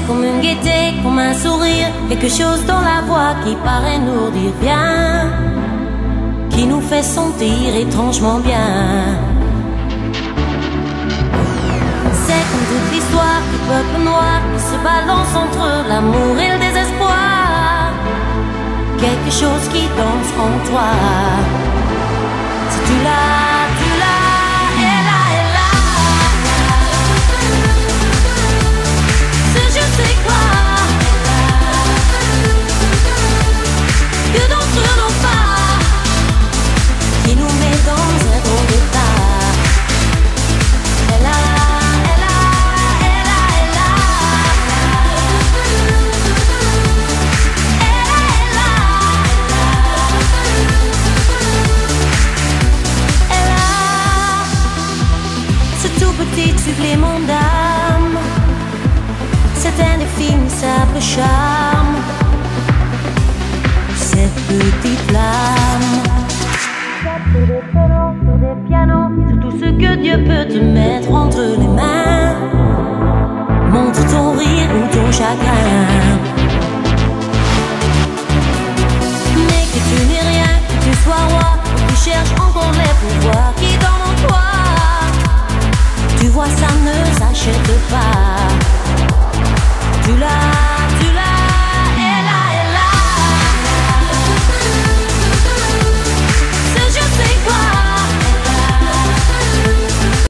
comme une gaieté, comme un sourire, quelque chose dans la voix qui paraît nous dire bien, qui nous fait sentir étrangement bien. C'est comme toute l'histoire du peuple noir qui se balance entre l'amour et le désespoir, quelque chose qui danse en toi. Si tu l'as, tu l'as, elle a, elle a. Ce je sais quoi que d'entre nos pas qui nous met dans un drôle d'état. Elle a, elle a, elle a, elle a. Elle a, elle a. Ce tout petit supplément d'âme, cet indéfinissable charme, cette petite flamme. Sur des violons, sur des pianos, sur tout ce que Dieu peut te mettre entre les mains. Montre ton rire ou ton chagrin.